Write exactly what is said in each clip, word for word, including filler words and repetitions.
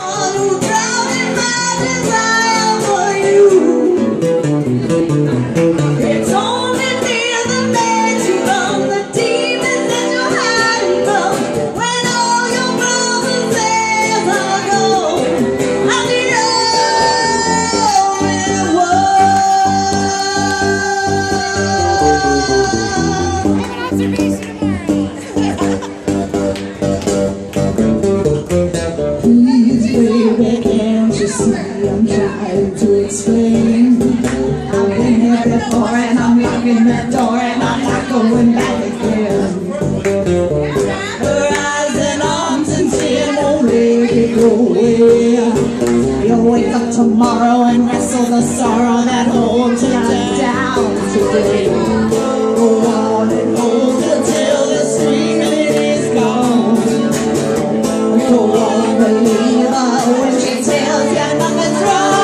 I'm trying to explain. I've been here before and I'm locking that door and I'm not going back again. Her eyes and arms and sin won't let it go away. You'll wake up tomorrow and wrestle the sorrow that holds you down today. Go on and hold her till the screaming is gone. Go on, believe her when she tells you nothing's wrong.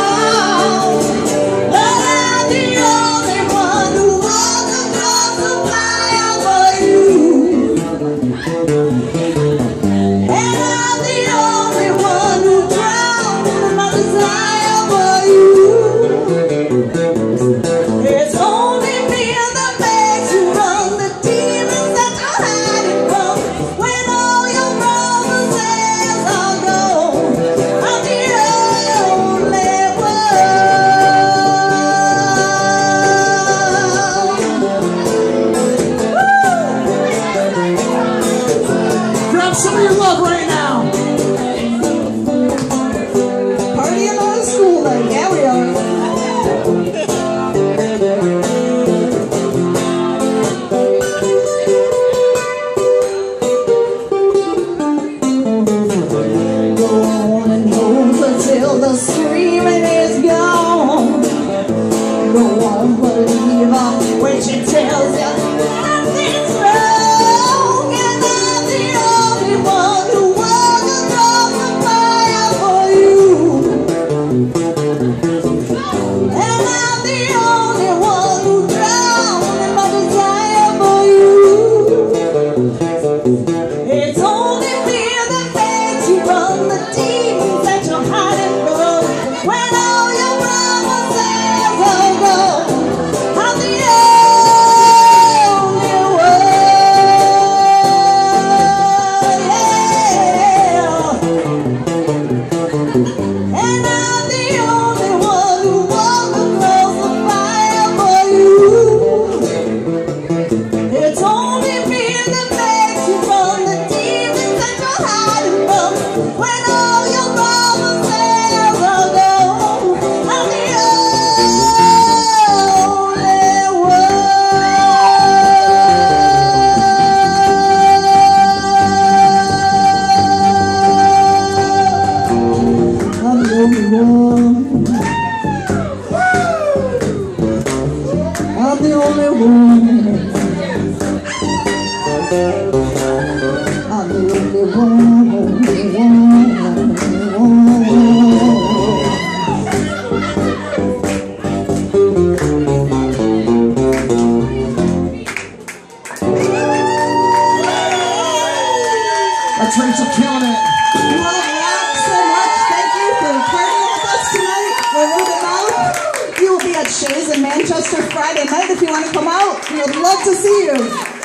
But I'm the only one who walks across the fire for you. And I'm the only one who drowns in my desire for you. It's only fear that makes you run, the demons that you're hiding from. When all your promises are gone, I'm the only one. Grab some of your love right now. Partying on a school night, yeah we are. Go on and hold her till the screaming is gone. Go on, believe her when she tells you nothing's wrong. And I'm the only one who walks across the fire for you. And I'm the only one who drowns in my desire for you. It's only fear that makes you run, the demons that you're hiding from. When all your promises are gone, I'm the only one, yeah. And I'm the only one who walks across the fire for you. It's only fear that makes you run, the demons that you're hiding from. When all your promises are gone, I'm the only one. I'm the only one. I'm the only one. I'm the only one, only one, only one. That's Rachel killing it. Well, yeah, so much. Thank you for partying with us tonight. We're moving out. You will be at Shays in Manchester Friday night if you want to come out. We would love to see you.